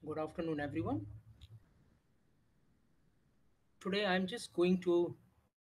Good afternoon, everyone. Today, I'm just going to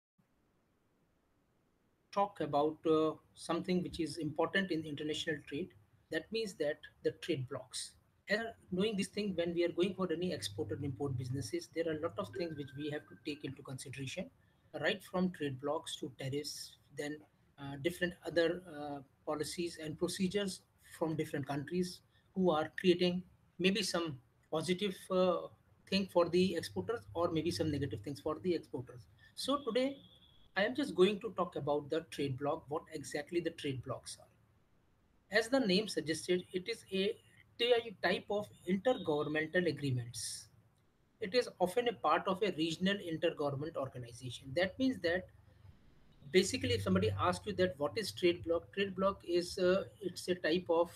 talk about something which is important in international trade. That means that the trade blocks. As we are knowing this thing, when we are going for any export and import businesses, there are a lot of things which we have to take into consideration, right from trade blocks to tariffs, then different other policies and procedures from different countries who are creating maybe some positive thing for the exporters or maybe some negative things for the exporters. So today I am just going to talk about the trade block, what exactly the trade blocks are. As the name suggested, it is a type of intergovernmental agreements. It is often a part of a regional intergovernment organization. That means that basically, if somebody asks you that what is trade block is it's a type of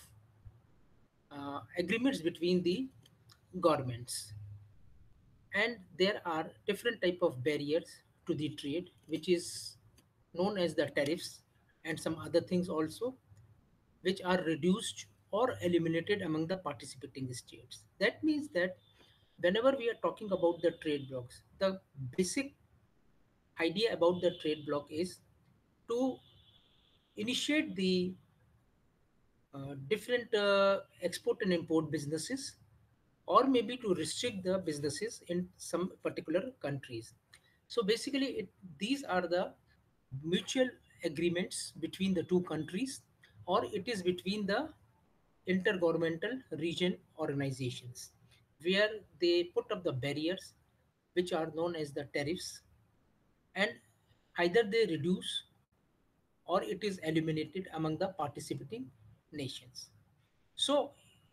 agreements between the governments, and there are different type of barriers to the trade, which is known as the tariffs and some other things also, which are reduced or eliminated among the participating states. That means that whenever we are talking about the trade blocks, the basic idea about the trade block is to initiate the different export and import businesses, or maybe to restrict the businesses in some particular countries. So basically, these are the mutual agreements between the two countries, or it is between the intergovernmental region organizations, where they put up the barriers which are known as the tariffs, and either they reduce or it is eliminated among the participating nations. So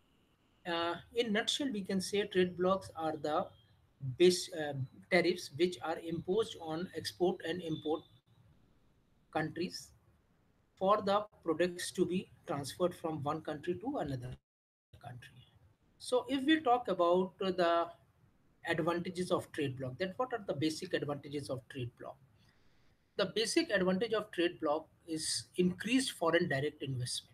in nutshell, we can say trade blocks are the base tariffs which are imposed on export and import countries for the products to be transferred from one country to another country. So if we talk about the advantages of trade block, that what are the basic advantages of trade block? The basic advantage of trade block is increased foreign direct investment.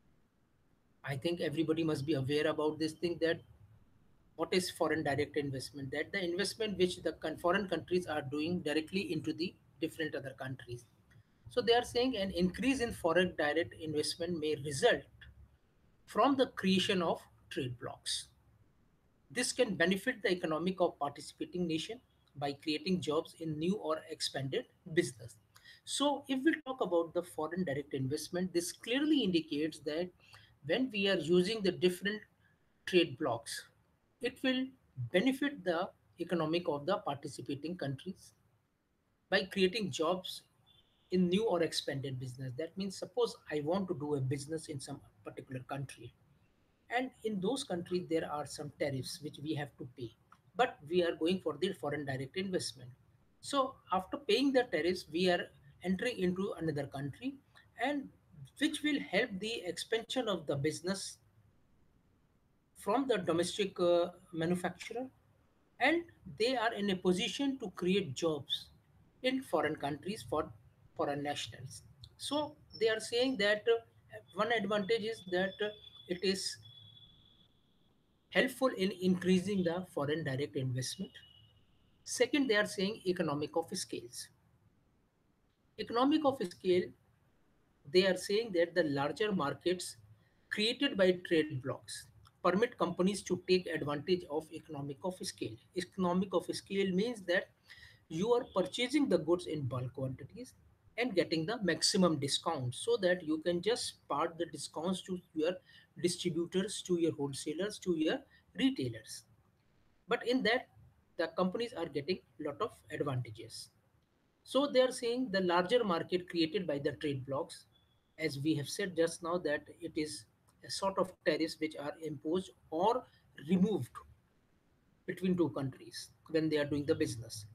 I think everybody must be aware about this thing, that what is foreign direct investment, that the investment which the foreign countries are doing directly into the different other countries. So they are saying an increase in foreign direct investment may result from the creation of trade blocks. This can benefit the economic of participating nation by creating jobs in new or expanded business. So if we talk about the foreign direct investment, this clearly indicates that when we are using the different trade blocks, it will benefit the economic of the participating countries by creating jobs in new or expanded business. That means suppose I want to do a business in some particular country, and in those countries there are some tariffs which we have to pay, but we are going for the foreign direct investment. So after paying the tariffs, we are entering into another country, and which will help the expansion of the business from the domestic manufacturer, and they are in a position to create jobs in foreign countries for foreign nationals. So they are saying that one advantage is that it is helpful in increasing the foreign direct investment. Second, they are saying economic of scales. Economic of scale, they are saying that the larger markets created by trade blocks permit companies to take advantage of economic of scale. Economic of scale means that you are purchasing the goods in bulk quantities and getting the maximum discount, so that you can just part the discounts to your distributors, to your wholesalers, to your retailers. But in that, the companies are getting lot of advantages. So they are saying the larger market created by the trade blocks, as we have said just now, that it is a sort of tariffs which are imposed or removed between two countries when they are doing the business.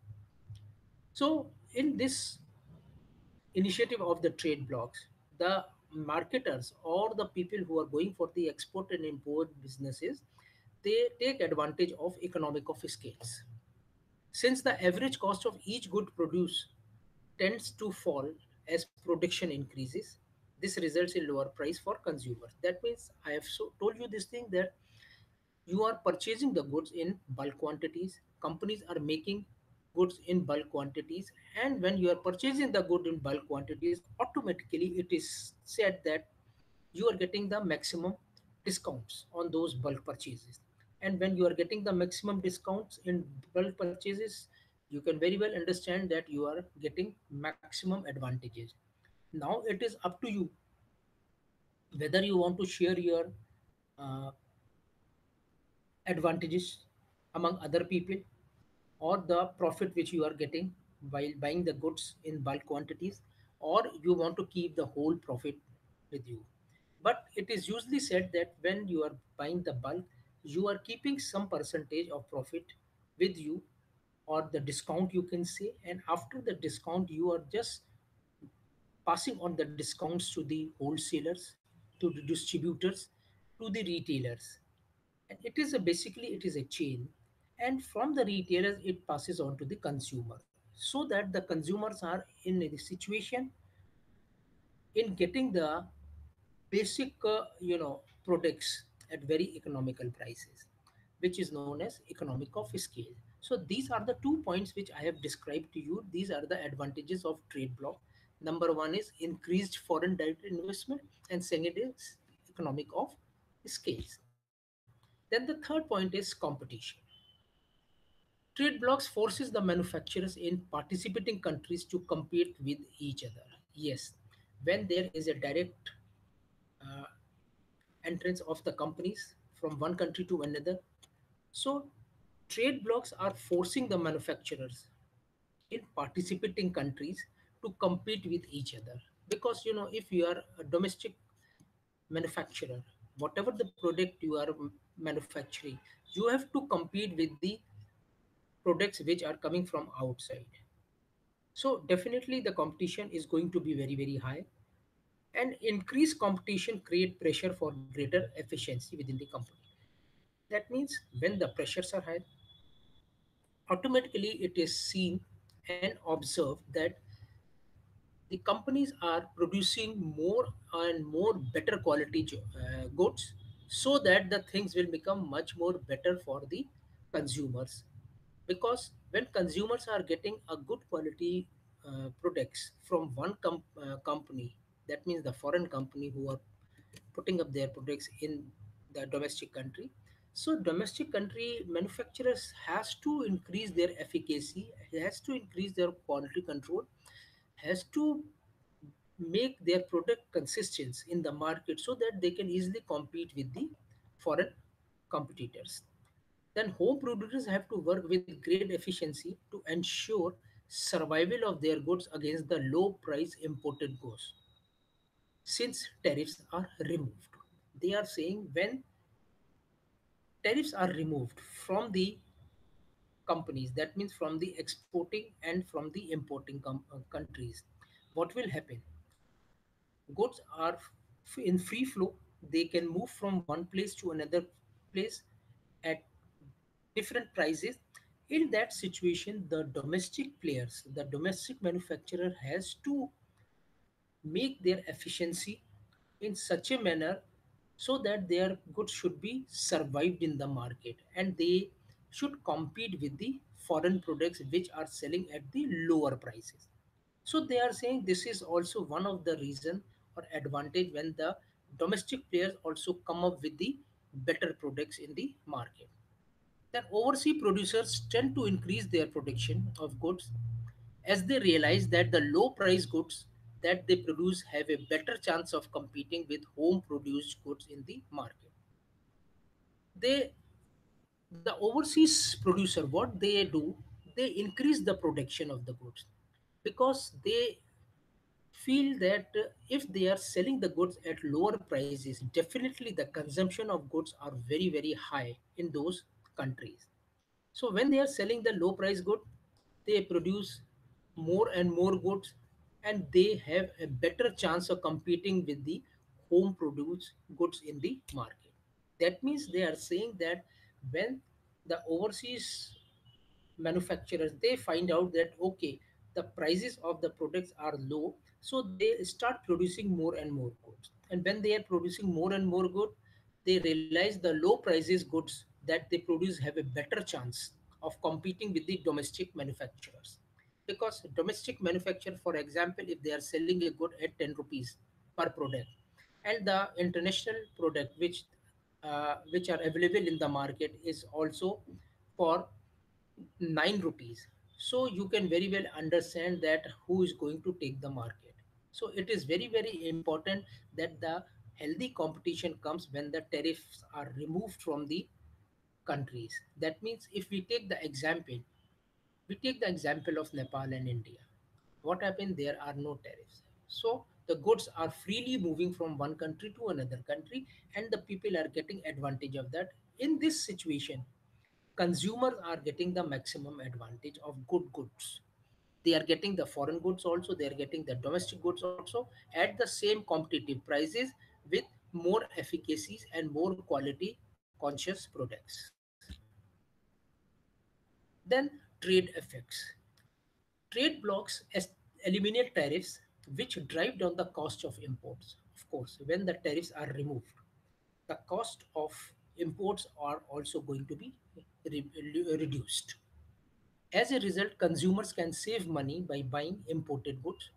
So in this initiative of the trade blocks, the marketers or the people who are going for the export and import businesses, they take advantage of economic of scales. Since the average cost of each good produced tends to fall as production increases, this results in lower price for consumers. That means I have told you this thing, that You are purchasing the goods in bulk quantities. Companies are making goods in bulk quantities, and when you are purchasing the good in bulk quantities, automatically it is said that you are getting the maximum discounts on those bulk purchases. And when you are getting the maximum discounts in bulk purchases, you can very well understand that you are getting maximum advantages. Now it is up to you whether you want to share your uh, advantages among other people, or the profit which you are getting while buying the goods in bulk quantities, or you want to keep the whole profit with you. But it is usually said that when you are buying the bulk, you are keeping some percentage of profit with you, or the discount you can say, and after the discount you are just passing on the discounts to the wholesalers, to the distributors, to the retailers. And it is a basically it is a chain, and from the retailers it passes on to the consumer, so that the consumers are in a situation in getting the basic products at very economical prices, which is known as economic of scale. So these are the 2 points which I have described to you. These are the advantages of trade block. Number one is increased foreign direct investment, and second is economic of scales. Then the third point is competition. Trade blocks forces the manufacturers in participating countries to compete with each other. Yes, when there is a direct uh, entrance of the companies from one country to another, so trade blocks are forcing the manufacturers in participating countries to compete with each other. Because if you are a domestic manufacturer, whatever the product you are manufacturing, you have to compete with the products which are coming from outside. So definitely the competition is going to be very very high, and increased competition create pressure for greater efficiency within the company. That means when the pressures are high, automatically it is seen and observed that the companies are producing more and more better quality goods, so that the things will become much more better for the consumers. Because when consumers are getting a good quality products from one company, that means the foreign company who are putting up their products in the domestic country, so domestic country manufacturers has to increase their efficacy, has to increase their quality control, has to make their product consistent in the market, so that they can easily compete with the foreign competitors. Then home producers have to work with great efficiency to ensure survival of their goods against the low price imported goods. Since tariffs are removed, they are saying when tariffs are removed from the companies, that means from the exporting and from the importing countries, what will happen? Goods are in free flow. They can move from one place to another place at different prices. In that situation, the domestic players, the domestic manufacturer has to make their efficiency in such a manner so that their goods should be survived in the market, and they should compete with the foreign products which are selling at the lower prices. So they are saying this is also one of the reason or advantage when the domestic players also come up with the better products in the market. Then overseas producers tend to increase their production of goods as they realize that the low price goods that they produce have a better chance of competing with home produced goods in the market. They The overseas producer, what they do, they increase the production of the goods, because they feel that if they are selling the goods at lower prices, definitely the consumption of goods are very very high in those countries. So when they are selling the low price good, they produce more and more goods, and they have a better chance of competing with the home produced goods in the market. That means they are saying that when the overseas manufacturers, they find out that okay, the prices of the products are low, so they start producing more and more goods. And when they are producing more and more good, they realize the low prices goods that they produce have a better chance of competing with the domestic manufacturers. Because domestic manufacturer, for example, if they are selling a good at 10 rupees per product, and the international product which are available in the market is also for 9 rupees, so you can very well understand that who is going to take the market. So it is very very important that the healthy competition comes when the tariffs are removed from the countries. That means if we take the example of Nepal and India. What happened? There are no tariffs. So the goods are freely moving from one country to another country, and the people are getting advantage of that. In this situation, consumers are getting the maximum advantage of good goods. They are getting the foreign goods also, they are getting the domestic goods also at the same competitive prices with more efficacies and more quality conscious products. Then trade effects. Trade blocks eliminate tariffs which drive down the cost of imports. Of course, when the tariffs are removed, the cost of imports are also going to be reduced. As a result, consumers can save money by buying imported goods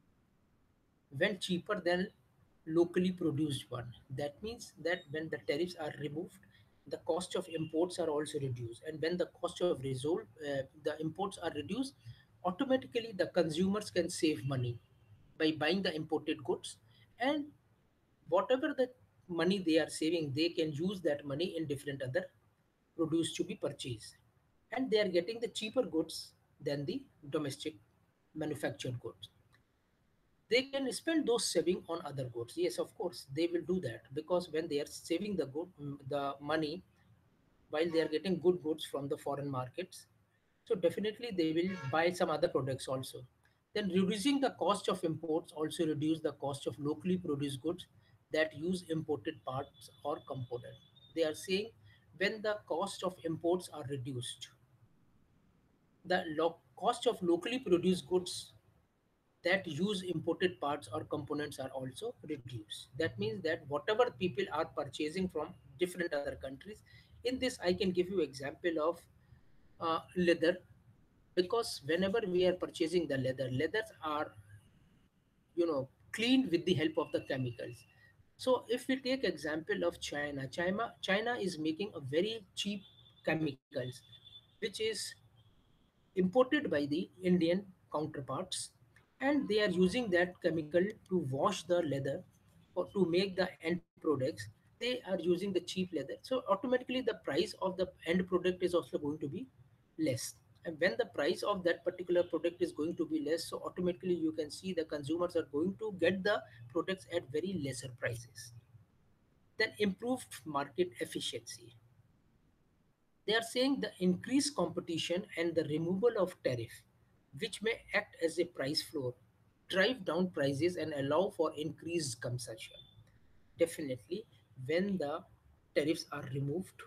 when cheaper than locally produced one. That means that when the tariffs are removed, the cost of imports are also reduced, and when the cost of the imports are reduced, automatically the consumers can save money by buying the imported goods, and whatever the money they are saving, they can use that money in different other produce to be purchased, and they are getting the cheaper goods than the domestic manufactured goods. They can spend those saving on other goods. Yes, of course they will do that, because when they are saving the money while they are getting good goods from the foreign markets, so definitely they will buy some other products also. Then reducing the cost of imports also reduce the cost of locally produced goods that use imported parts or component. They are saying when the cost of imports are reduced, the cost of locally produced goods that use imported parts or components are also reduced. That means that whatever people are purchasing from different other countries, in this I can give you example of leather, because whenever we are purchasing the leathers are cleaned with the help of the chemicals. So if we take example of China is making a very cheap chemicals which is imported by the Indian counterparts, and they are using that chemical to wash the leather or to make the end products. They are using the cheap leather, so automatically the price of the end product is also going to be less. And when the price of that particular product is going to be less, so automatically you can see the consumers are going to get the products at very lesser prices. Then improved market efficiency. They are saying the increased competition and the removal of tariff, which may act as a price floor, drive down prices and allow for increased consumption. Definitely, when the tariffs are removed,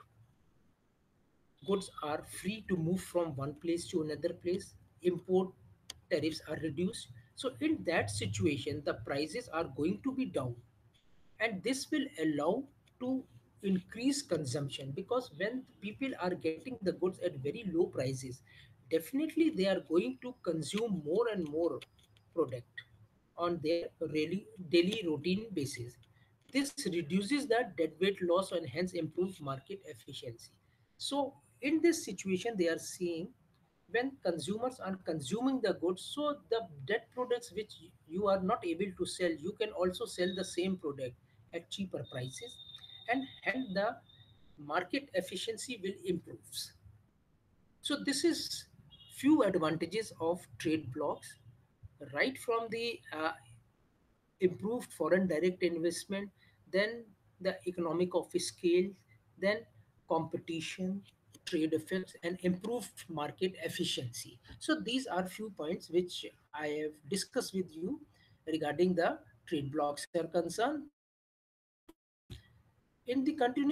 goods are free to move from one place to another place. Import tariffs are reduced. So, in that situation, the prices are going to be down, and this will allow to increase consumption, because when people are getting the goods at very low prices, definitely they are going to consume more and more product on their really daily routine basis. This reduces the deadweight loss and hence improves market efficiency. So in this situation they are seeing when consumers are consuming the goods, so the dead products which you are not able to sell, you can also sell the same product at cheaper prices, and hence the market efficiency will improve. So this is few advantages of trade blocks, right from the improved foreign direct investment, then the economic of scale, then competition, trade effects, and improved market efficiency. So these are few points which I have discussed with you regarding the trade blocks are concerned. In the continuation of this,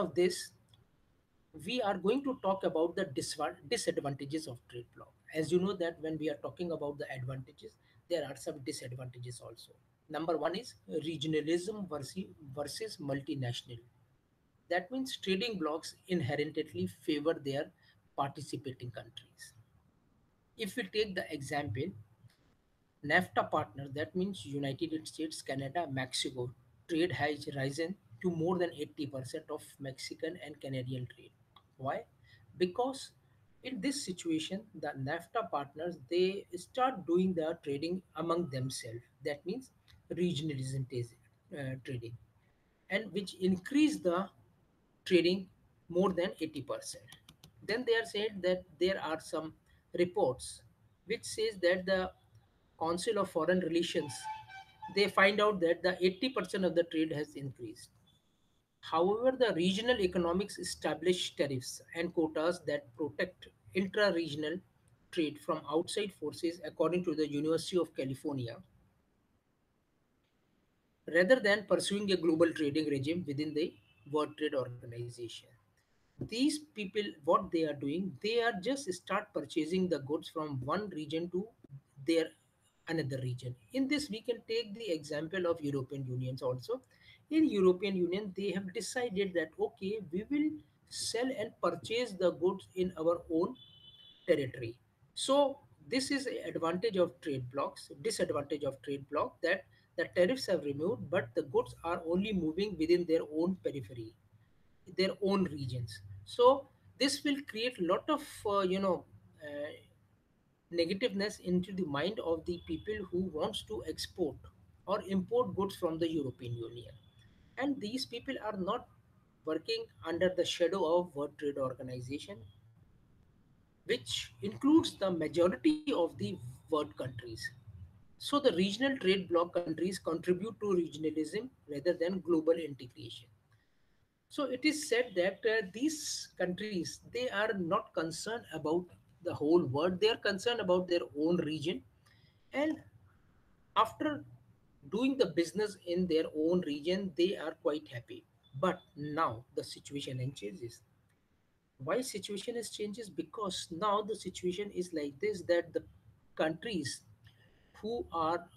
we are going to talk about the disadvantages of trade block. As you know that when we are talking about the advantages, there are some disadvantages also. Number one is regionalism versus multinational. That means trading blocs inherently favor their participating countries. If we take the example, NAFTA partners, that means United States, Canada, Mexico, trade has risen to more than 80% of Mexican and Canadian trade. Why? Because in this situation, the NAFTA partners they start doing the trading among themselves. That means regionalism trading, and which increase the trading more than 80%. Then they are said that there are some reports which says that the Council of Foreign Relations they find out that the 80% of the trade has increased. However, the regional economics establish tariffs and quotas that protect intra-regional trade from outside forces according to the University of California rather than pursuing a global trading regime within the World Trade Organization. These people, what they are doing, they are just start purchasing the goods from one region to their another region. In this, we can take the example of European Unions also. In European Union, they have decided that okay, we will sell and purchase the goods in our own territory. So this is a advantage of trade blocks, disadvantage of trade block that the tariffs have removed, but the goods are only moving within their own periphery, their own regions. So this will create a lot of negativeness into the mind of the people who wants to export or import goods from the European Union. And these people are not working under the shadow of World Trade Organization, which includes the majority of the world countries. So the regional trade bloc countries contribute to regionalism rather than global integration. So it is said that these countries they are not concerned about the whole world. They are concerned about their own region, and after doing the business in their own region, they are quite happy. But now the situation changes. Why situation is changes? Because now the situation is like this that the countries who are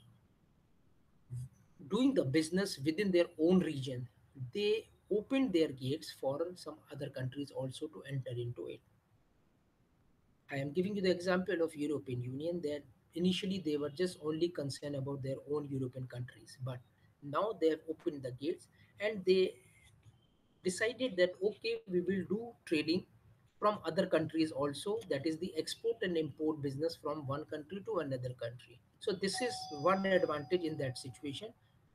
doing the business within their own region, they opened their gates for some other countries also to enter into it. I am giving you the example of European Union that initially they were just only concerned about their own European countries, but now they have opened the gates and they decided that okay, we will do trading from other countries also, that is the export and import business from one country to another country. So this is one advantage in that situation.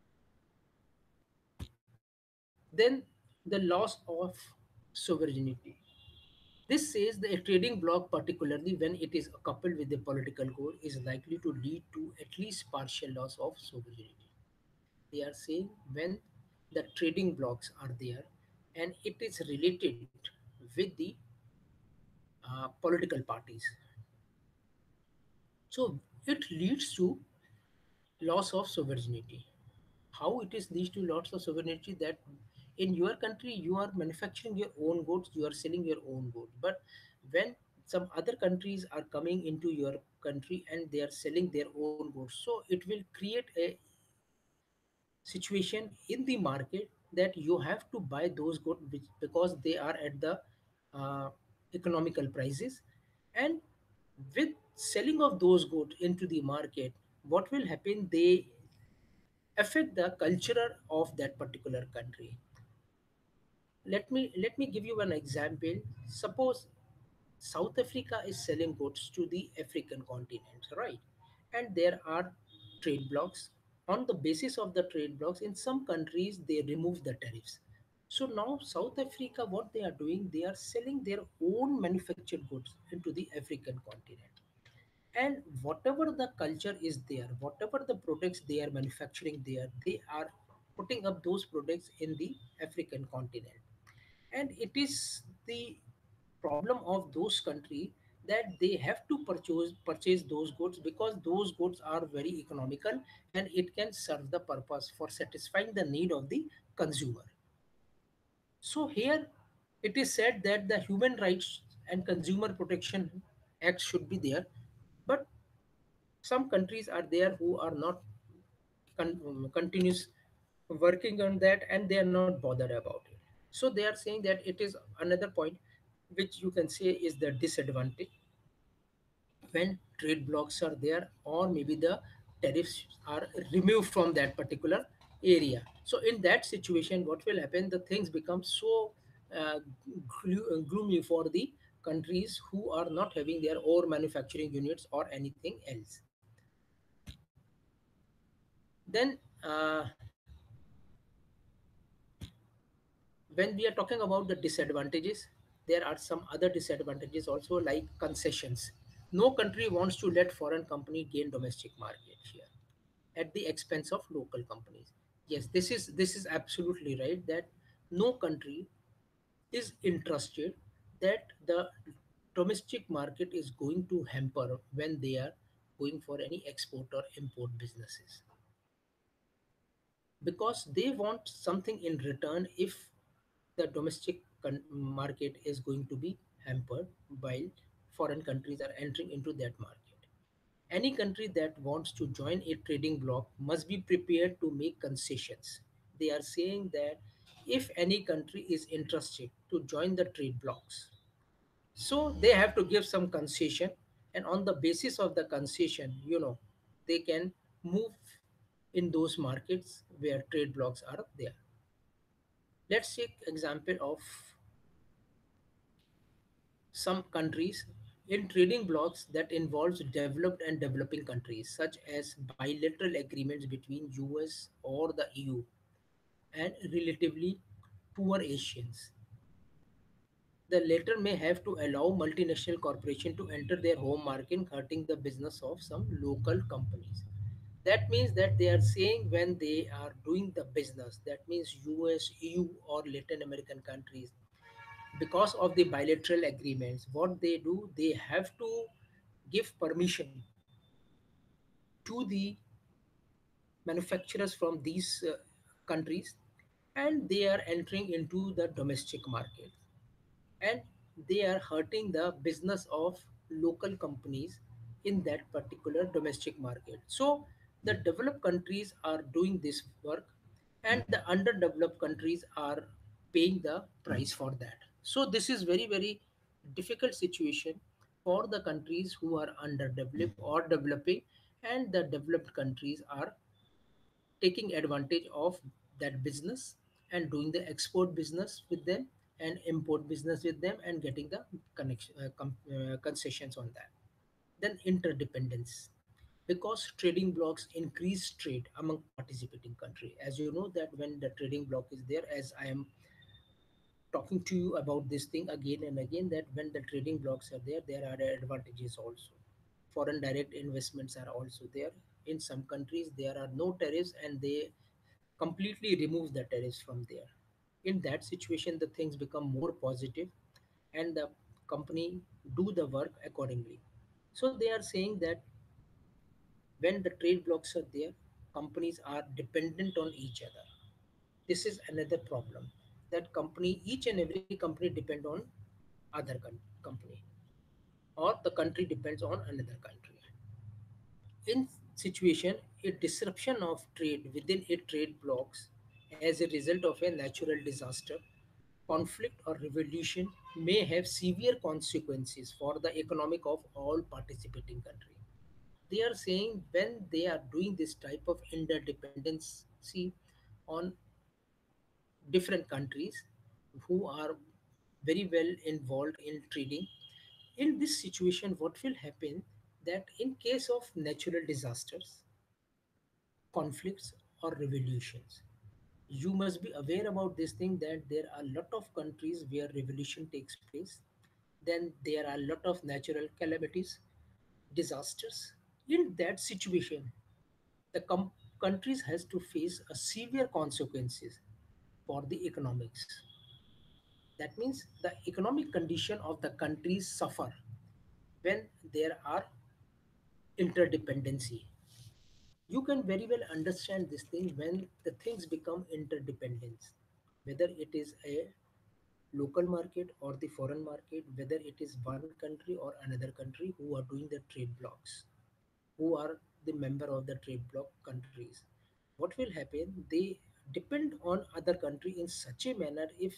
Then the loss of sovereignty. This says that a trading bloc, particularly when it is coupled with a political goal, is likely to lead to at least partial loss of sovereignty. They are saying when the trading blocks are there and it is related with the political parties. So it leads to loss of sovereignty. How it is leads to loss of sovereignty that in your country you are manufacturing your own goods, you are selling your own goods, but when some other countries are coming into your country and they are selling their own goods, so it will create a situation in the market that you have to buy those goods because they are at the uh, economical prices. And with selling of those goods into the market, what will happen, they affect the culture of that particular country. Let me give you an example. Suppose South Africa is selling goods to the African continent, right? And there are trade blocks. On the basis of the trade blocks, in some countries they remove the tariffs. So now South Africa, what they are doing, they are selling their own manufactured goods into the African continent. And whatever the culture is there, whatever the products they are manufacturing there, they are putting up those products in the African continent. And it is the problem of those countries that they have to purchase those goods because those goods are very economical and it can serve the purpose for satisfying the need of the consumer. So here it is said that the human rights and consumer protection act should be there, but some countries are there who are not continuous working on that and they are not bothered about it. So they are saying that it is another point which you can say is the disadvantage when trade blocks are there, or maybe the tariffs are removed from that particular area. So in that situation, what will happen, the things become so uh, gloomy for the countries who are not having their own manufacturing units or anything else. Then when we are talking about the disadvantages, there are some other disadvantages also, like concessions. No country wants to let foreign company gain domestic market share at the expense of local companies. Yes, this is absolutely right, that no country is interested that the domestic market is going to hamper when they are going for any export or import businesses, because they want something in return if the domestic market is going to be hampered while foreign countries are entering into that market. Any country that wants to join a trading bloc must be prepared to make concessions. They are saying that if any country is interested to join the trade blocs, so they have to give some concession, and on the basis of the concession, they can move in those markets where trade blocs are there. Let's take example of some countries in trading blocs that involves developed and developing countries, such as bilateral agreements between US or the EU and relatively poor Asians. The latter may have to allow multinational corporations to enter their home market, hurting the business of some local companies. That means that they are saying when they are doing the business, that means US, EU, or Latin American countries, because of the bilateral agreements, what they do, they have to give permission to the manufacturers from these countries, and they are entering into the domestic market, and they are hurting the business of local companies in that particular domestic market. So the developed countries are doing this work, and the underdeveloped countries are paying the price for that. So this is very, very difficult situation for the countries who are underdeveloped or developing, and the developed countries are taking advantage of that business and doing the export business with them and import business with them and getting the concessions on that. Then interdependence, because trading blocks increase trade among participating country. As you know that when the trading block is there, as I am talking to you about this thing again and again, that when the trading blocks are there, there are advantages also. Foreign direct investments are also there. In some countries there are no tariffs, and they completely remove the tariffs from there. In that situation, the things become more positive, and the company do the work accordingly. So they are saying that when the trade blocks are there, companies are dependent on each other. This is another problem, that company, each and every company depend on other company, or the country depends on another country. In situation, a disruption of trade within a trade blocks as a result of a natural disaster, conflict, or revolution may have severe consequences for the economic of all participating countries. They are saying when they are doing this type of interdependency on different countries who are very well involved in trading, in this situation what will happen, that in case of natural disasters, conflicts, or revolutions, you must be aware about this thing, that there are a lot of countries where revolution takes place. Then there are a lot of natural calamities, disasters. In that situation, the countries has to face a severe consequences for the economics. That means the economic condition of the countries suffer when there are interdependency. You can very well understand this thing when the things become interdependence, whether it is a local market or the foreign market, whether it is one country or another country who are doing the trade blocks, who are the member of the trade bloc countries. What will happen? They depend on other country in such a manner, if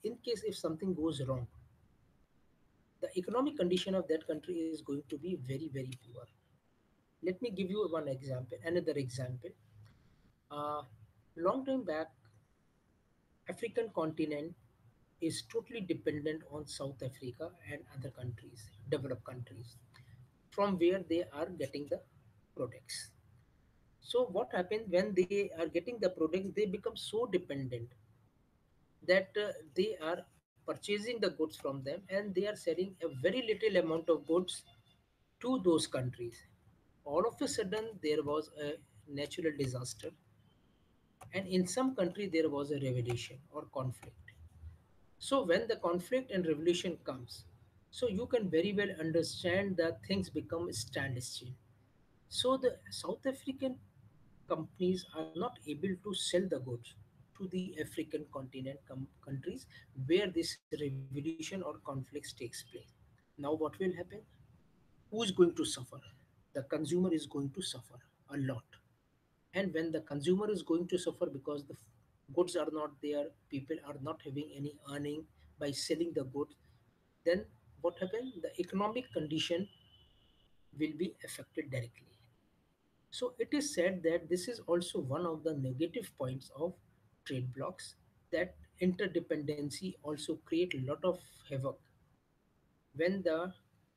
in case if something goes wrong, the economic condition of that country is going to be very, very poor. Let me give you one example, another example. Uh, Long time back, African continent is totally dependent on South Africa and other countries, developed countries, from where they are getting the products. So what happens when they are getting the products? They become so dependent that they are purchasing the goods from them and they are selling a very little amount of goods to those countries. All of a sudden, there was a natural disaster, and in some country there was a revolution or conflict. So when the conflict and revolution comes, so you can very well understand that things become standstill. So the South African companies are not able to sell the goods to the African continent countries where this revolution or conflicts takes place. Now what will happen? Who is going to suffer? The consumer is going to suffer a lot. And when the consumer is going to suffer because the goods are not there, people are not having any earning by selling the goods, then what happens? The economic condition will be affected directly. So it is said that this is also one of the negative points of trade blocks, that interdependency also create a lot of havoc when the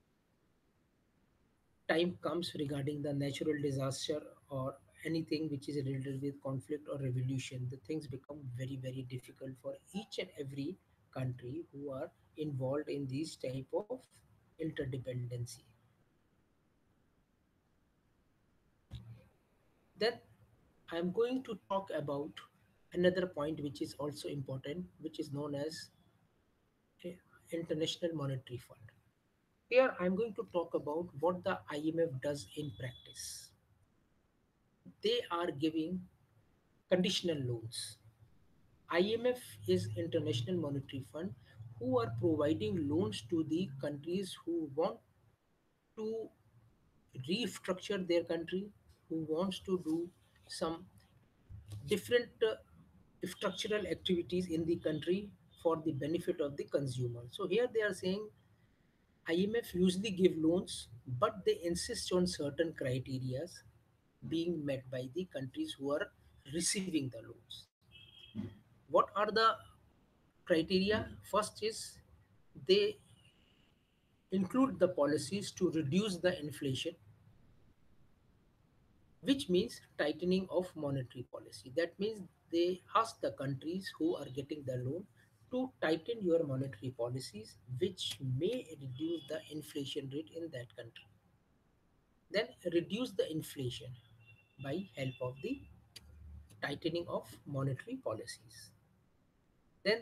time comes regarding the natural disaster or anything which is related with conflict or revolution. The things become very, very difficult for each and every country who are involved in these type of interdependency. Then I'm going to talk about another point which is also important, which is known as eh, International Monetary Fund. Here I'm going to talk about what the IMF does in practice. They are giving conditional loans. IMF is International Monetary Fund who are providing loans to the countries who want to restructure their country, who wants to do some different structural activities in the country for the benefit of the consumer. So here they are saying IMF usually give loans, but they insist on certain criterias being met by the countries who are receiving the loans. What are the criteria? First is they include the policies to reduce the inflation, which means tightening of monetary policy. That means they ask the countries who are getting the loan to tighten your monetary policies, which may reduce the inflation rate in that country. Then reduce the inflation by help of the tightening of monetary policies. Then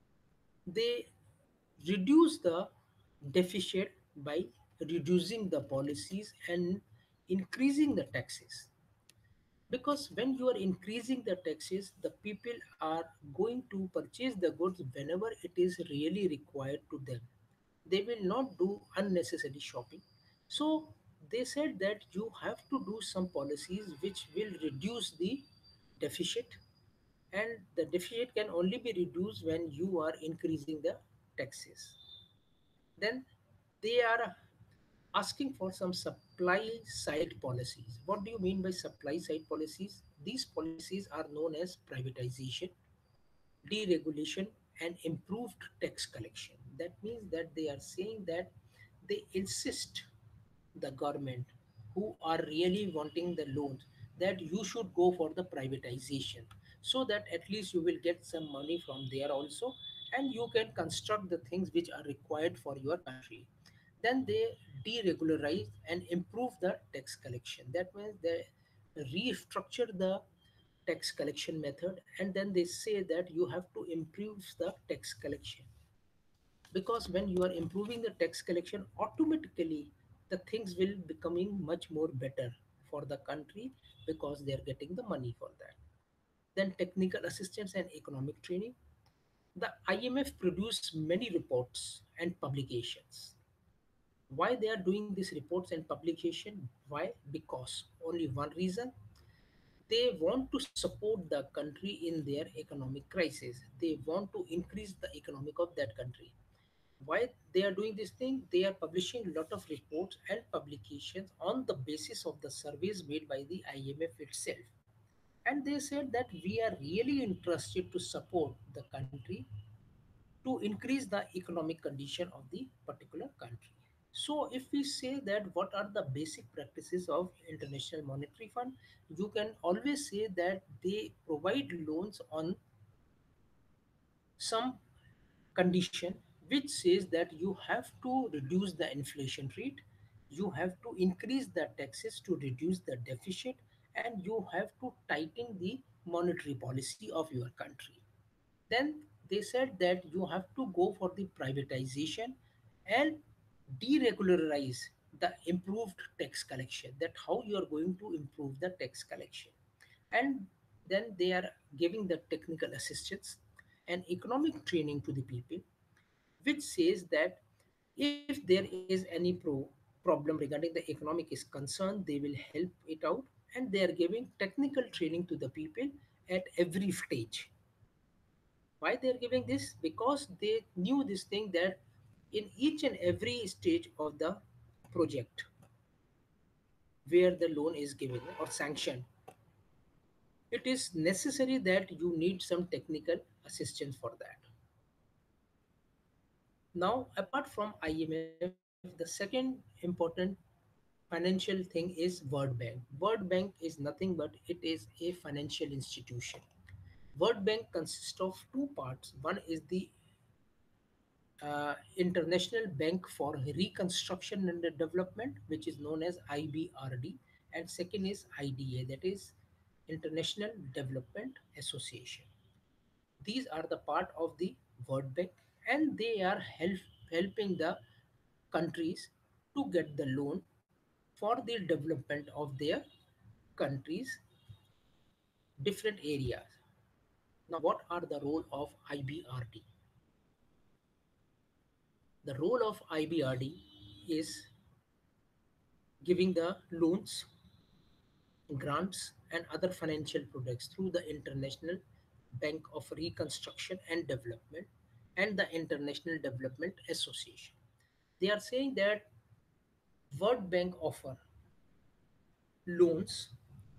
they reduce the deficit by reducing the policies and increasing the taxes, because when you are increasing the taxes, the people are going to purchase the goods whenever it is really required to them. They will not do unnecessary shopping. So they said that you have to do some policies which will reduce the deficit, and the deficit can only be reduced when you are increasing the taxes. Then they are asking for some supply side policies. What do you mean by supply side policies? These policies are known as privatization, deregulation, and improved tax collection. That means that they are saying that they insist the government who are really wanting the loans that you should go for the privatization, so that at least you will get some money from there also, and you can construct the things which are required for your country. Then they deregularize and improve the tax collection. That means they restructure the tax collection method, and then they say that you have to improve the tax collection, because when you are improving the tax collection, automatically the things will becoming much more better for the country, because they are getting the money for that. Then technical assistance and economic training. The IMF produce many reports and publications. Why they are doing these reports and publication? Why? Because only one reason: they want to support the country in their economic crisis. They want to increase the economic of that country. Why they are doing this thing? They are publishing a lot of reports and publications on the basis of the surveys made by the IMF itself. And they said that we are really interested to support the country to increase the economic condition of the particular country. So if we say that what are the basic practices of International Monetary Fund, you can always say that they provide loans on some condition which says that you have to reduce the inflation rate, you have to increase the taxes to reduce the deficit, and you have to tighten the monetary policy of your country. Then they said that you have to go for the privatization and deregularize the improved tax collection, that how you are going to improve the tax collection. And then they are giving the technical assistance and economic training to the people, which says that if there is any problem regarding the economic is concerned, they will help it out, and they are giving technical training to the people at every stage. Why they are giving this? Because they knew this thing that in each and every stage of the project where the loan is given or sanctioned, it is necessary that you need some technical assistance for that. Now, apart from IMF, the second important financial thing is World Bank. World Bank is nothing but it is a financial institution. World Bank consists of two parts. One is the International Bank for Reconstruction and Development, which is known as IBRD, and second is IDA, that is International Development Association. These are the part of the World Bank, and they are helping the countries to get the loan for the development of their countries' different areas. Now, what are the role of IBRD? The role of IBRD is giving the loans, grants, and other financial products through the International Bank of Reconstruction and Development and the International Development Association. They are saying that World Bank offer loans.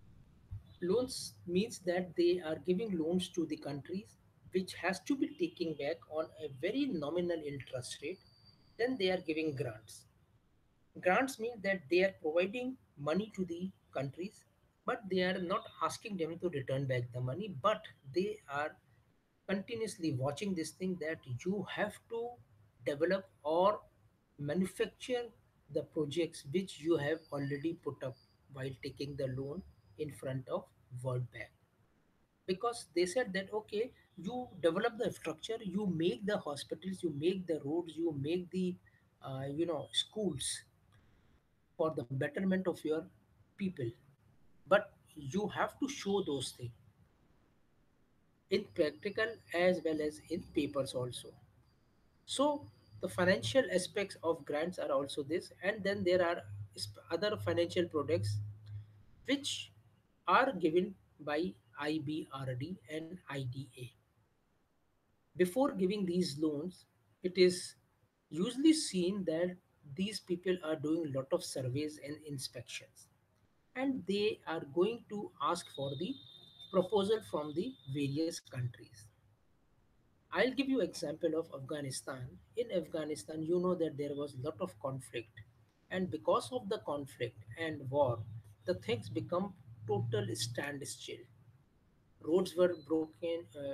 Loans means that they are giving loans to the countries which has to be taken back on a very nominal interest rate. Then they are giving grants. Grants mean that they are providing money to the countries, but they are not asking them to return back the money, but they are continuously watching this thing that you have to develop or manufacture the projects which you have already put up while taking the loan in front of World Bank. Because they said that okay, you develop the structure, you make the hospitals, you make the roads, you make the schools for the betterment of your people, but you have to show those things in practical as well as in papers also. So the financial aspects of grants are also this, and then there are other financial products which are given by IBRD and IDA. Before giving these loans, it is usually seen that these people are doing a lot of surveys and inspections, and they are going to ask for the proposal from the various countries. I'll give you example of Afghanistan. In Afghanistan, you know that there was a lot of conflict, and because of the conflict and war, the things become total standstill. Roads were broken,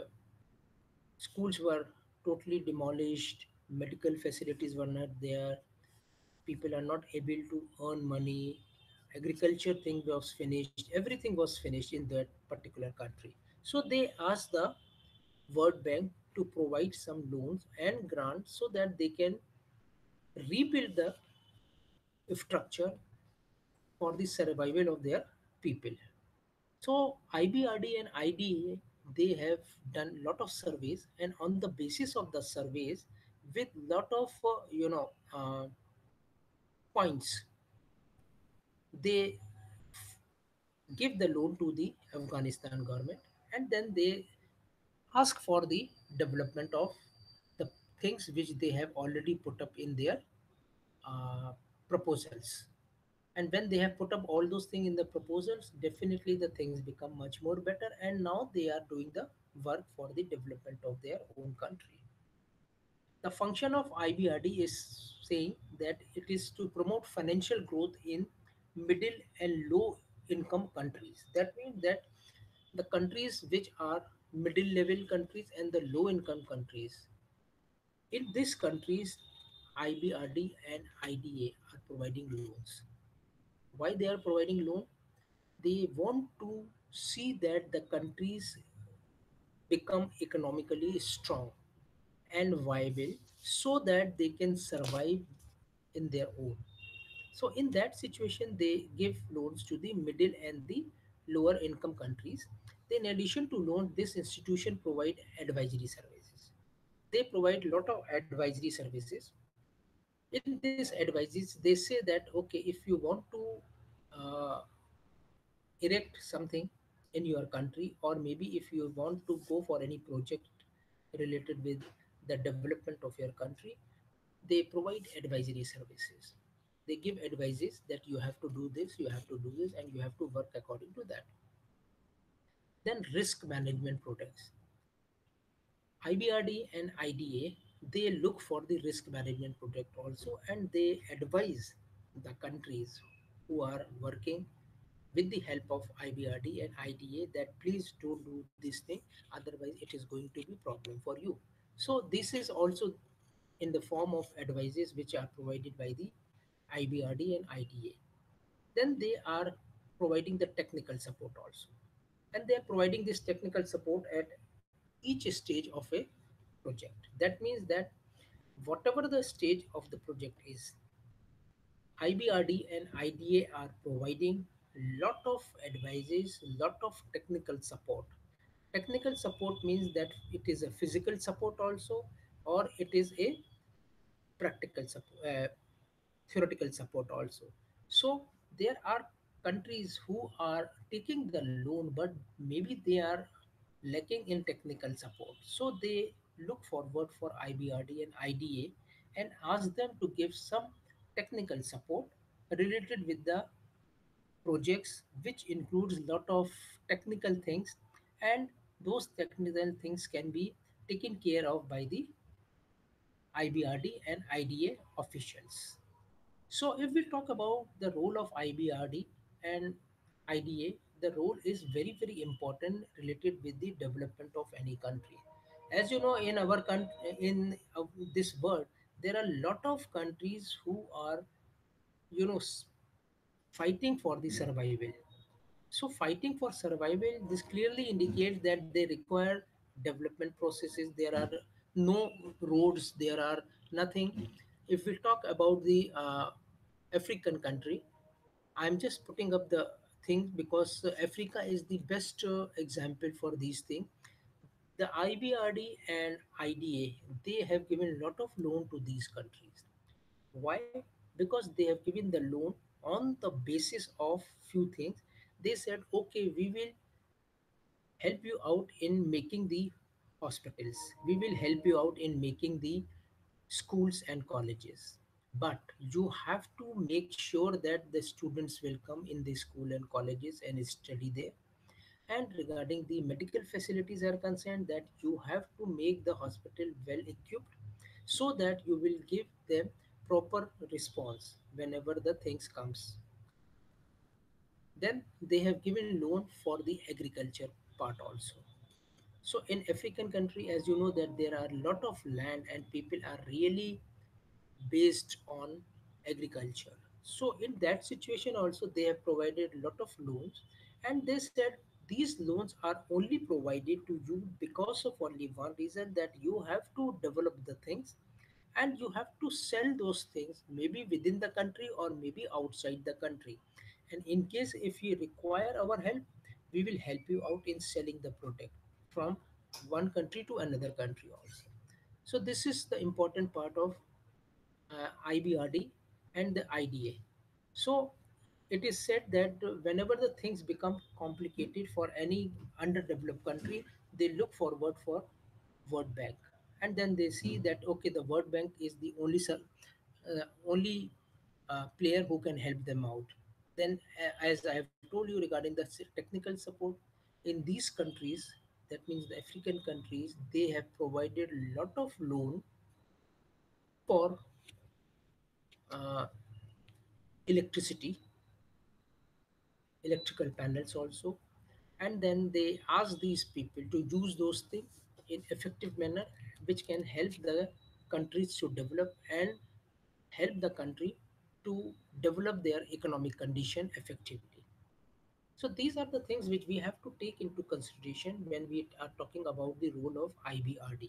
schools were totally demolished, medical facilities were not there, people are not able to earn money, agriculture thing was finished, everything was finished in that particular country. So they asked the World Bank to provide some loans and grants so that they can rebuild the structure for the survival of their people. So IBRD and IDA, they have done lot of surveys, and on the basis of the surveys, with lot of points, they give the loan to the Afghanistan government, and then they ask for the development of the things which they have already put up in their uh, proposals. And when they have put up all those things in the proposals, definitely the things become much more better, and now they are doing the work for the development of their own country. The function of IBRD is saying that it is to promote financial growth in middle and low income countries. That means that the countries which are middle level countries and the low income countries, in these countries, IBRD and IDA are providing loans. Why they are providing loan? They want to see that the countries become economically strong and viable so that they can survive in their own. So in that situation, they give loans to the middle and the lower income countries. Then in addition to loan, this institution provide advisory services. They provide a lot of advisory services. In these advices, they say that okay, if you want to uh, erect something in your country, or maybe if you want to go for any project related with the development of your country, they provide advisory services. They give advices that you have to do this, you have to do this, and you have to work according to that. Then risk management products. IBRD and IDA, they look for the risk management product also, and they advise the countries who are working with the help of IBRD and IDA that please don't do this thing, otherwise it is going to be problem for you. So this is also in the form of advices which are provided by the IBRD and IDA. Then they are providing the technical support also, and they are providing this technical support at each stage of a project. That means that whatever the stage of the project is, IBRD and IDA are providing lot of advices, lot of technical support. Technical support means that it is a physical support also, or it is a practical support, theoretical support also. So there are countries who are taking the loan, but maybe they are lacking in technical support. So they look forward for IBRD and IDA and ask them to give some technical support related with the projects, which includes lot of technical things, and those technical things can be taken care of by the IBRD and IDA officials. So, if we talk about the role of IBRD and IDA, the role is very, very important related with the development of any country. As you know, in our country, in this world, there are a lot of countries who are, you know, fighting for the survival. So, fighting for survival, this clearly indicates that they require development processes. There are no roads, there are nothing. If we talk about the African country, I'm just putting up the thing because Africa is the best example for these things. The IBRD and IDA, they have given a lot of loan to these countries. Why? Because they have given the loan on the basis of few things. They said, okay, we will help you out in making the hospitals. We will help you out in making the schools and colleges. But you have to make sure that the students will come in the school and colleges and study there. And regarding the medical facilities are concerned, that you have to make the hospital well equipped so that you will give them proper response whenever the things comes. Then they have given loan for the agriculture part also. So in African country, as you know, that there are a lot of land and people are really based on agriculture. So in that situation also they have provided a lot of loans, and they said these loans are only provided to you because of only one reason, that you have to develop the things and you have to sell those things maybe within the country or maybe outside the country. And in case if you require our help, we will help you out in selling the product from one country to another country also. So this is the important part of IBRD and the IDA. So it is said that whenever the things become complicated for any underdeveloped country, they look forward for World Bank, and then they see that okay, the World Bank is the only player who can help them out. Then, as I have told you regarding the technical support in these countries, that means the African countries, they have provided a lot of loan for uh, electricity, electrical panels also, and then they ask these people to use those things in effective manner, which can help the countries to develop and help the country to develop their economic condition effectively. So these are the things which we have to take into consideration when we are talking about the role of IBRD.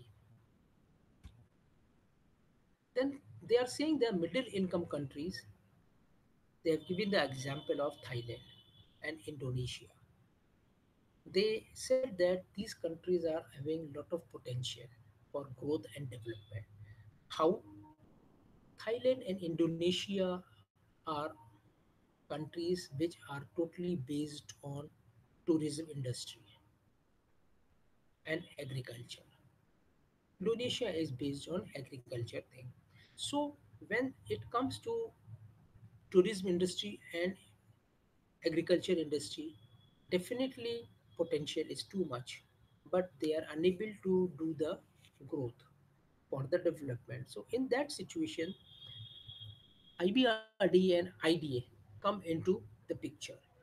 Then they are saying the middle income countries, they have given the example of Thailand and Indonesia. They said that these countries are having a lot of potential for growth and development. How? Thailand and Indonesia are countries which are totally based on tourism industry and agriculture. Indonesia is based on agriculture thing. So when it comes to tourism industry and agriculture industry, definitely potential is too much, but they are unable to do the growth for the development. So in that situation, IBRD and IDA come into the picture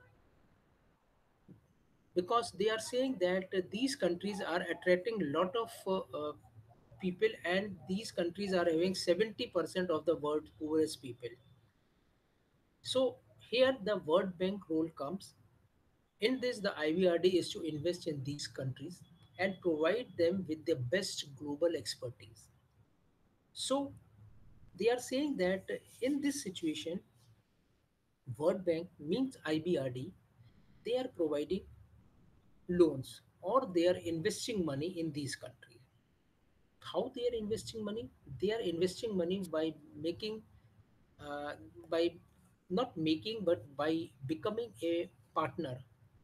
because they are saying that these countries are attracting a lot of people, and these countries are having 70% of the world's poorest people. So here the World Bank role comes. In this, the IBRD is to invest in these countries and provide them with the best global expertise. So they are saying that in this situation, World Bank means IBRD, they are providing loans or they are investing money in these countries. How they are investing money? They are investing money by making, uh, by not making, but by becoming a partner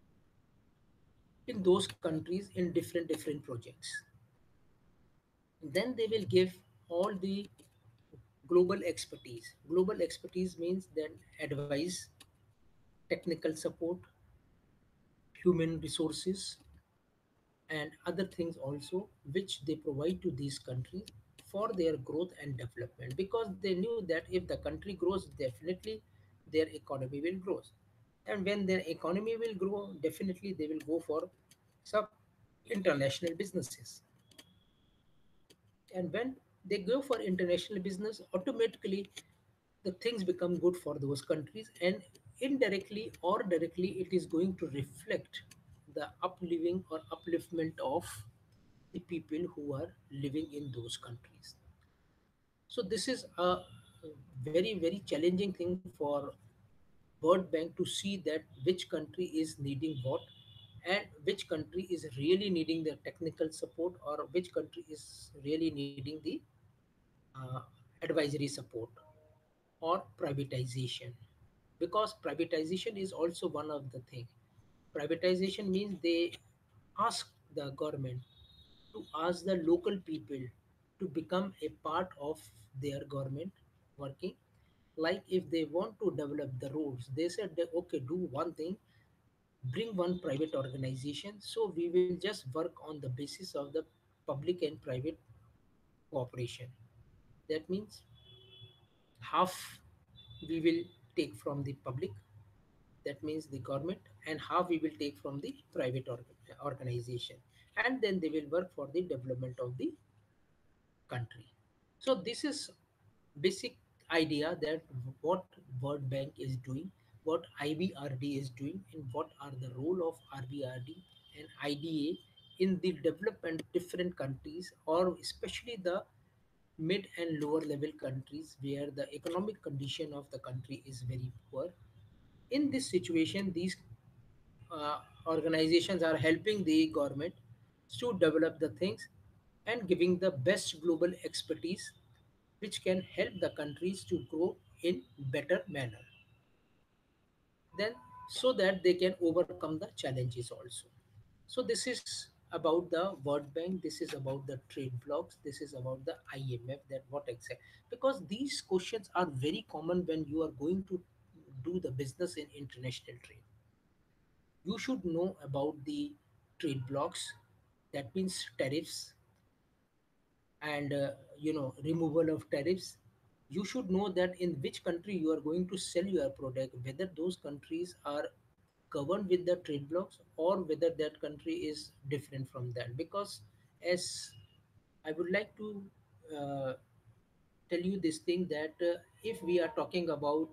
in those countries in different projects. Then they will give all the global expertise. Global expertise means then advice, technical support, human resources, and other things also, which they provide to these countries for their growth and development, because they knew that if the country grows, definitely their economy will grow, and when their economy will grow, definitely they will go for some international businesses. And when they go for international business, automatically the things become good for those countries, and indirectly or directly it is going to reflect the upliving or upliftment of the people who are living in those countries. So this is a very challenging thing for World Bank to see that which country is needing what, and which country is really needing the technical support, or which country is really needing the uh, advisory support or privatization, because privatization is also one of the thing. Privatization means they ask the government to ask the local people to become a part of their government working. Like if they want to develop the roads, they said that, okay, do one thing, bring one private organization, so we will just work on the basis of the public and private cooperation. That means half we will take from the public, that means the government, and half we will take from the private organization, and then they will work for the development of the country. So this is basic idea that what World Bank is doing, what IBRD is doing, and what are the role of RBRD and IDA in the development different countries, or especially the mid and lower level countries where the economic condition of the country is very poor. In this situation, these organizations are helping the government to develop the things and giving the best global expertise which can help the countries to grow in better manner. then so that they can overcome the challenges also. So this is about the World Bank, this is about the trade blocks, this is about the IMF, that what exact, because these questions are very common when you are going to do the business in international trade. You should know about the trade blocks, that means tariffs, and removal of tariffs. You should know that in which country you are going to sell your product, whether those countries are governed with the trade blocks or whether that country is different from that. Because as I would like to uh, tell you this thing, that if we are talking about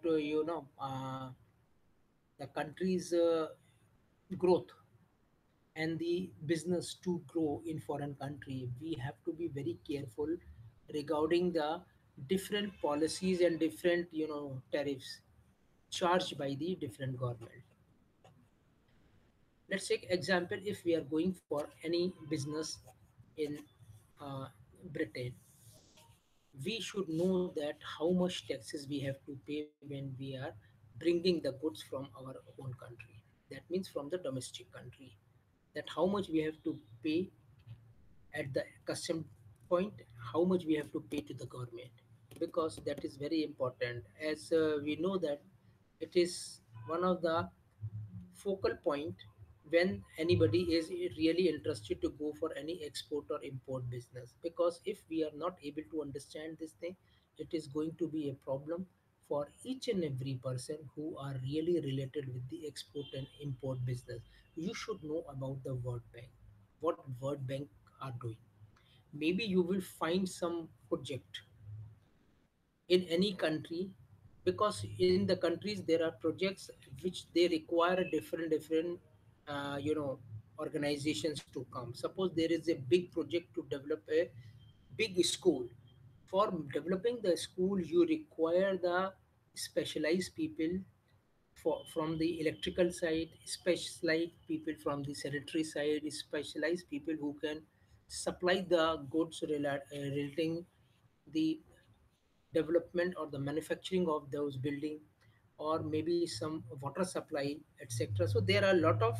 the country's growth and the business to grow in foreign country, we have to be very careful regarding the different policies and different tariffs charged by the different government. Let's take example, if we are going for any business in uh, Britain, we should know that how much taxes we have to pay when we are bringing the goods from our own country, that means from the domestic country, that how much we have to pay at the custom point, how much we have to pay to the government, because that is very important. As we know that it is one of the focal point when anybody is really interested to go for any export or import business, because if we are not able to understand this thing, it is going to be a problem for each and every person who are really related with the export and import business. You should know about the World Bank, what World Bank are doing. Maybe you will find some project in any country, because in the countries there are projects which they require different organizations to come. Suppose there is a big project to develop a big school. For developing the school you require the specialized people, from the electrical side, specialized people from the sanitary side, specialized people who can supply the goods relating the development or the manufacturing of those building, or maybe some water supply, etc. So there are a lot of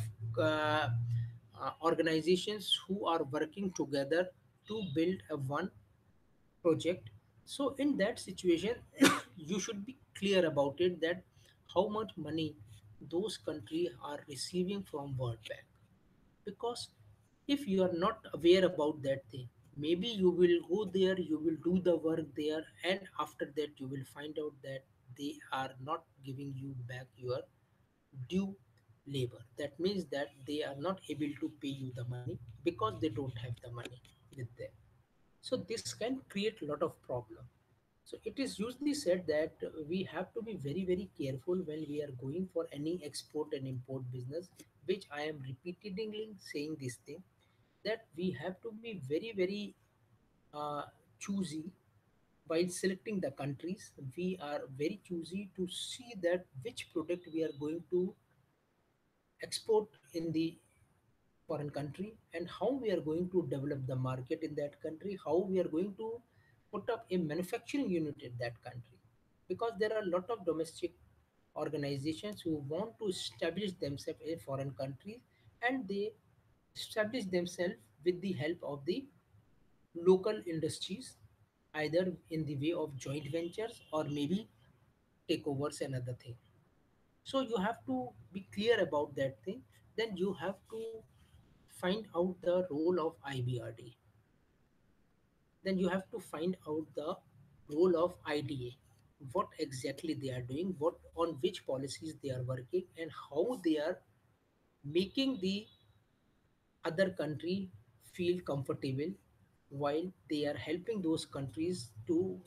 organizations who are working together to build a one project. So in that situation you should be clear about it, that how much money those countries are receiving from World Bank. Because if you are not aware about that thing, maybe you will go there, you will do the work there, and after that you will find out that they are not giving you back your due labor. That means that they are not able to pay you the money because they don't have the money with them. So this can create a lot of problem. So it is usually said that we have to be very very careful when we are going for any export and import business, which I am repeatedly saying this thing, that we have to be very very uh, choosy while selecting the countries. We are very choosy to see that which product we are going to export in the foreign country, and how we are going to develop the market in that country, how we are going to put up a manufacturing unit in that country. Because there are a lot of domestic organizations who want to establish themselves in foreign countries, and they establish themselves with the help of the local industries, either in the way of joint ventures or maybe takeovers and other thing. So you have to be clear about that thing. Then you have to find out the role of IBRD. Then you have to find out the role of IDA, what exactly they are doing, what on which policies they are working, and how they are making the other country feel comfortable, while they are helping those countries to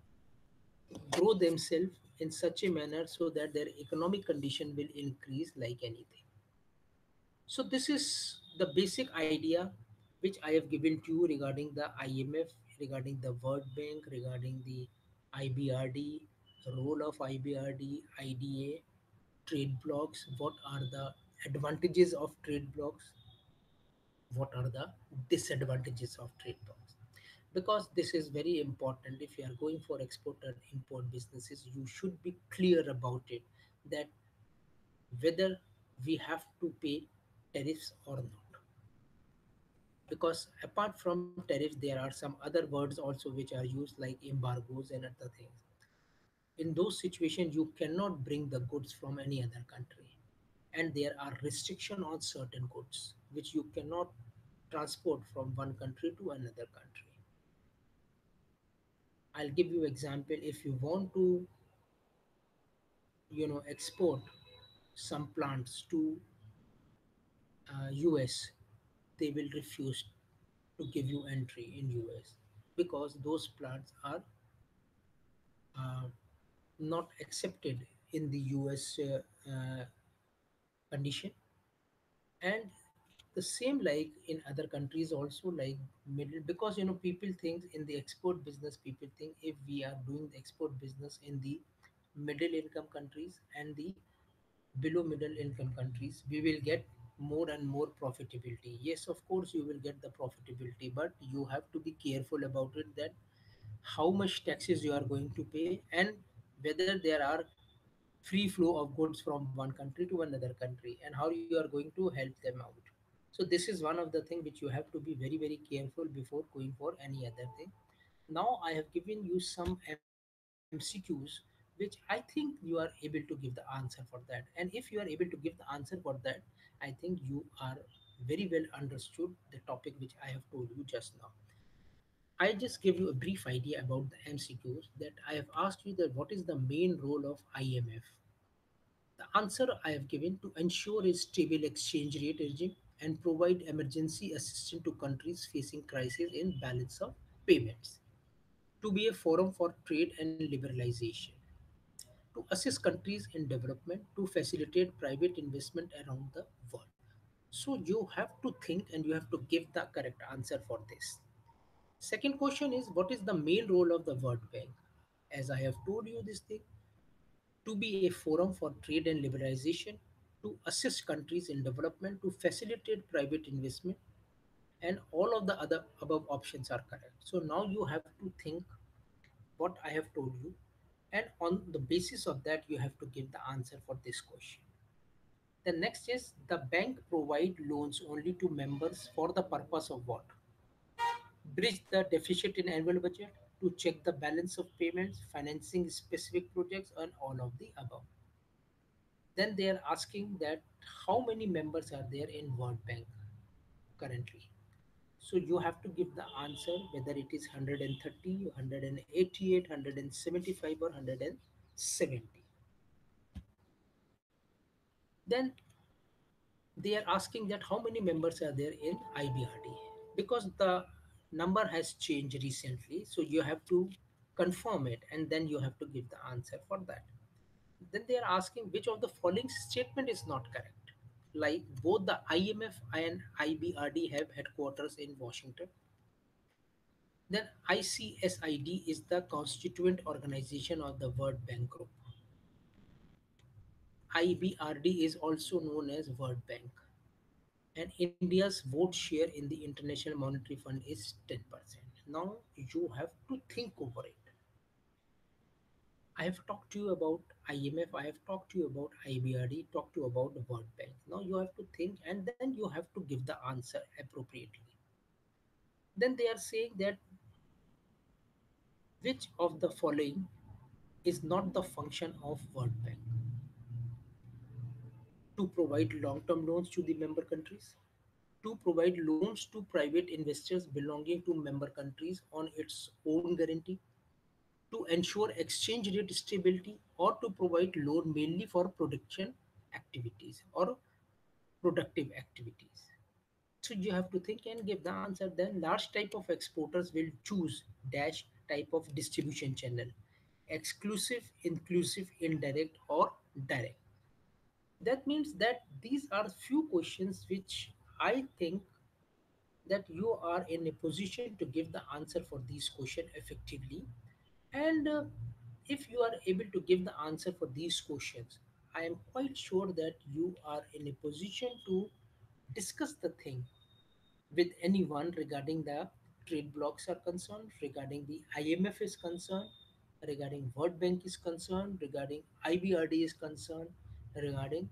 grow themselves in such a manner so that their economic condition will increase like anything. So this is the basic idea which I have given to you regarding the IMF, regarding the World Bank, regarding the IBRD, the role of IBRD, IDA, trade blocks, what are the advantages of trade blocks, what are the disadvantages of trade blocks. Because this is very important, if you are going for export and import businesses, you should be clear about it, that whether we have to pay tariffs or not. Because apart from tariffs, there are some other words also which are used like embargoes and other things. In those situations, you cannot bring the goods from any other country, and there are restrictions on certain goods which you cannot transport from one country to another country. I'll give you example. If you want to, export some plants to US, they will refuse to give you entry in US because those plants are uh, not accepted in the US condition. And the same like in other countries also, like middle, because people think in the export business, people think if we are doing the export business in the middle income countries and the below middle income countries, we will get more and more profitability. Yes, of course you will get the profitability, but you have to be careful about it, that how much taxes you are going to pay, and whether there are free flow of goods from one country to another country, and how you are going to help them out. So this is one of the thing which you have to be very very careful before going for any other thing. Now I have given you some MCQs which I think you are able to give the answer for that, and if you are able to give the answer for that, I think you are very well understood the topic which I have told you just now. I just give you a brief idea about the MCQs, that I have asked you that what is the main role of IMF. The answer I have given: to ensure a stable exchange rate regime and provide emergency assistance to countries facing crisis in balance of payments. To be a forum for trade and liberalization. To assist countries in development, to facilitate private investment around the world. So you have to think and you have to give the correct answer for this. Second question is, what is the main role of the World Bank? As I have told you this thing, to be a forum for trade and liberalization, to assist countries in development, to facilitate private investment, and all of the other above options are correct. So now you have to think what I have told you, and on the basis of that, you have to give the answer for this question. The next is, the bank provide loans only to members for the purpose of what? Bridge the deficit in annual budget, to check the balance of payments, financing specific projects, and all of the above. Then they are asking that how many members are there in World Bank currently. So you have to give the answer whether it is 130, 188, 175, or 170. Then they are asking that how many members are there in IBRD, because the number has changed recently, so you have to confirm it and then you have to give the answer for that. Then they are asking which of the following statement is not correct. Like both the IMF and IBRD have headquarters in Washington. Then ICSID is the constituent organization of the World Bank Group. IBRD is also known as World Bank. And India's vote share in the International Monetary Fund is 10%. Now you have to think over it. I have talked to you about IMF, I have talked to you about IBRD, talked to you about the World Bank. Now you have to think and then you have to give the answer appropriately. Then they are saying that which of the following is not the function of World Bank: to provide long-term loans to the member countries, to provide loans to private investors belonging to member countries on its own guarantee, to ensure exchange rate stability, or to provide loan mainly for production activities or productive activities. So you have to think and give the answer. Then large type of exporters will choose dash type of distribution channel: exclusive, inclusive, indirect, or direct. That means that these are few questions which I think that you are in a position to give the answer for these questions effectively. And if you are able to give the answer for these questions, I am quite sure that you are in a position to discuss the thing with anyone regarding the trade blocks are concerned, regarding the IMF is concerned, regarding World Bank is concerned, regarding IBRD is concerned, regarding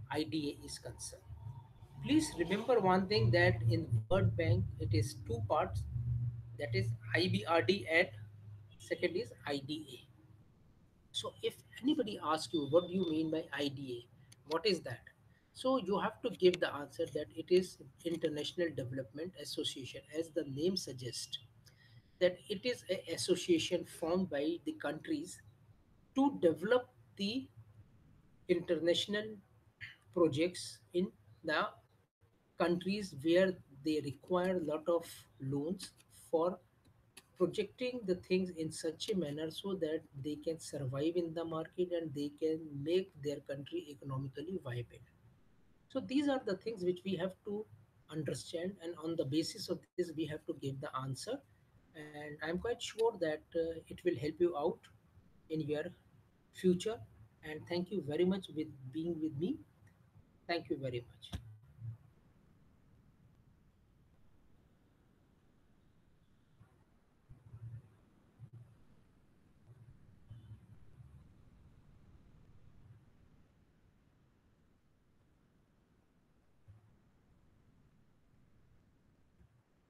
IDA is concerned. Please remember one thing, that in World Bank it is two parts, that is IBRD and second is IDA. So if anybody asks you what do you mean by IDA, what is that? So you have to give the answer that it is International Development Association, as the name suggests, that it is an association formed by the countries to develop the international projects in the countries where they require a lot of loans for projecting the things in such a manner so that they can survive in the market and they can make their country economically viable. So these are the things which we have to understand, and on the basis of this we have to give the answer. And I'm quite sure that it will help you out in your future. And thank you very much with being with me. Thank you very much.